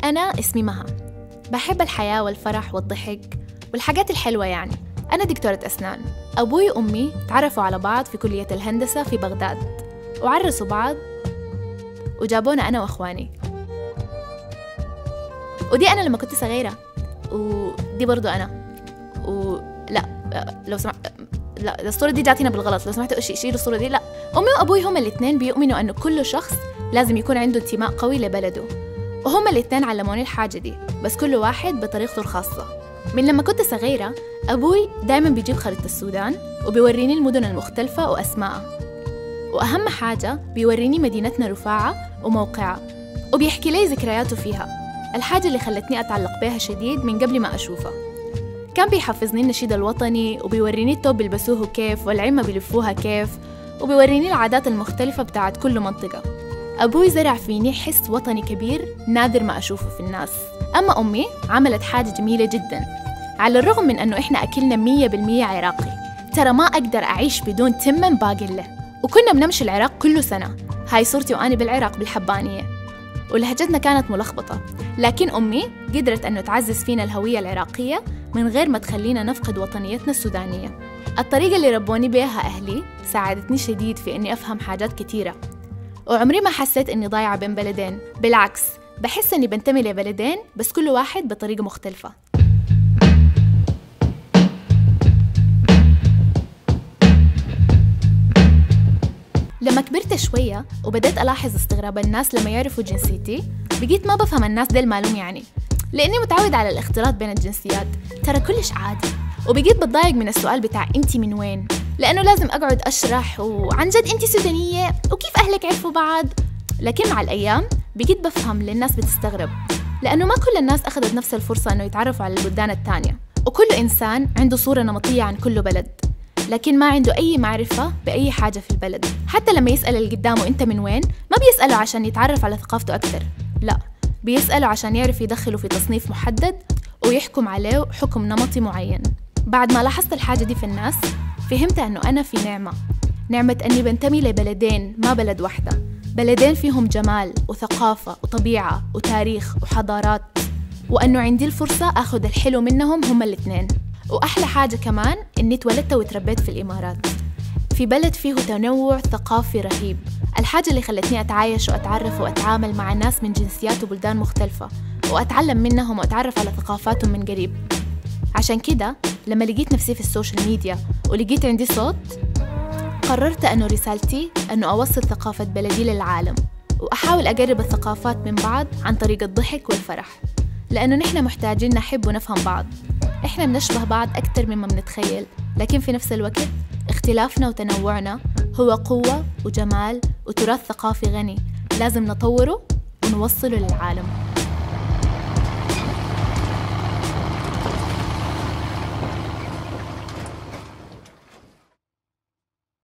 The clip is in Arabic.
أنا اسمي مها، بحب الحياة والفرح والضحك والحاجات الحلوة يعني. أنا دكتورة أسنان. أبوي وأمي تعرفوا على بعض في كلية الهندسة في بغداد، وعرسوا بعض وجابونا أنا وأخواني. ودي أنا لما كنت صغيرة، ودي برضو أنا. لو سمحت، لا الصورة دي جاتينا بالغلط، لو سمحتوا شيلوا الصورة دي. لا، أمي وأبوي هما الاثنين بيؤمنوا أنه كل شخص لازم يكون عنده انتماء قوي لبلده، وهما الاثنين علموني الحاجة دي، بس كل واحد بطريقته الخاصة. من لما كنت صغيرة أبوي دايما بيجيب خريطة السودان وبيوريني المدن المختلفة وأسمائها، وأهم حاجة بيوريني مدينتنا رفاعة وموقعها، وبيحكي لي ذكرياته فيها، الحاجة اللي خلتني أتعلق بها شديد من قبل ما أشوفها. كان بيحفظني النشيد الوطني، وبيوريني التوب بيلبسوه كيف والعمة بيلفوها كيف، وبيوريني العادات المختلفة بتاعت كل منطقة. أبوي زرع فيني حس وطني كبير نادر ما أشوفه في الناس. أما أمي عملت حاجة جميلة جدا، على الرغم من أنه إحنا أكلنا 100% عراقي، ترى ما أقدر أعيش بدون تمن باقلة، وكنا بنمشي العراق كل سنة. هاي صورتي وأنا بالعراق بالحبانية، ولهجتنا كانت ملخبطة، لكن أمي قدرت أنه تعزز فينا الهوية العراقية من غير ما تخلينا نفقد وطنيتنا السودانية. الطريقة اللي ربوني بيها أهلي ساعدتني شديد في أني أفهم حاجات كتيرة، وعمري ما حسيت أني ضايعة بين بلدين، بالعكس بحس أني بنتمي لبلدين بس كل واحد بطريقة مختلفة. لما كبرت شوية وبدأت ألاحظ استغراب الناس لما يعرفوا جنسيتي، بقيت ما بفهم الناس ديل مالهم يعني، لأني متعود على الاختلاط بين الجنسيات، ترى كلش عادي. وبقيت بتضايق من السؤال بتاع أنتي من وين، لأنه لازم أقعد أشرح وعن جد أنتي سودانية وكيف أهلك عرفوا بعض. لكن مع الأيام بقيت بفهم للناس بتستغرب، لأنه ما كل الناس أخذت نفس الفرصة أنه يتعرفوا على البلدان التانية، وكل إنسان عنده صورة نمطية عن كل بلد، لكن ما عنده أي معرفة بأي حاجة في البلد. حتى لما يسأل اللي قدامه أنت من وين، ما بيسأله عشان يتعرف على ثقافته أكتر، لا، بيسأله عشان يعرف يدخله في تصنيف محدد ويحكم عليه حكم نمطي معين. بعد ما لاحظت الحاجة دي في الناس، فهمت أنه أنا في نعمة أني بنتمي لبلدين، ما بلد واحدة، بلدين فيهم جمال وثقافة وطبيعة وتاريخ وحضارات، وأنه عندي الفرصة أخذ الحلو منهم هما الاثنين. وأحلى حاجة كمان إني اتولدت وتربيت في الإمارات، في بلد فيه تنوع ثقافي رهيب، الحاجة اللي خلتني أتعايش وأتعرف وأتعامل مع ناس من جنسيات وبلدان مختلفة، وأتعلم منهم وأتعرف على ثقافاتهم من قريب. عشان كده لما لقيت نفسي في السوشيال ميديا ولقيت عندي صوت، قررت أنه رسالتي أنه أوصل ثقافة بلدي للعالم، وأحاول أقرب الثقافات من بعض عن طريق الضحك والفرح، لأنه نحن محتاجين نحب ونفهم بعض. إحنا بنشبه بعض أكتر مما بنتخيل، لكن في نفس الوقت اختلافنا وتنوعنا هو قوة وجمال وتراث ثقافي غني، لازم نطوره ونوصله للعالم.